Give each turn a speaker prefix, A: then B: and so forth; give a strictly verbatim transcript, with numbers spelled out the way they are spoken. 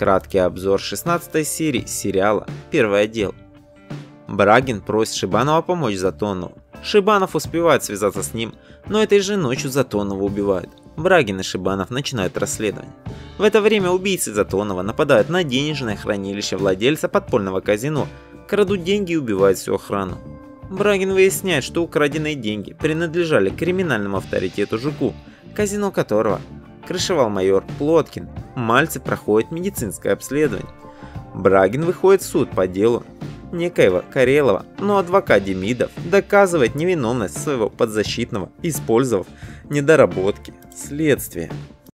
A: Краткий обзор шестнадцатой серии сериала «Первый отдел». Брагин просит Шибанова помочь Затонову. Шибанов успевает связаться с ним, но этой же ночью Затонова убивают. Брагин и Шибанов начинают расследование. В это время убийцы Затонова нападают на денежное хранилище владельца подпольного казино, крадут деньги и убивают всю охрану. Брагин выясняет, что украденные деньги принадлежали криминальному авторитету Жуку, казино которого крышевал майор Плоткин. Мальцев проходит медицинское обследование. Брагин выходит в суд по делу некоего Карелова, но адвокат Демидов доказывает невиновность своего подзащитного, использовав недоработки следствия.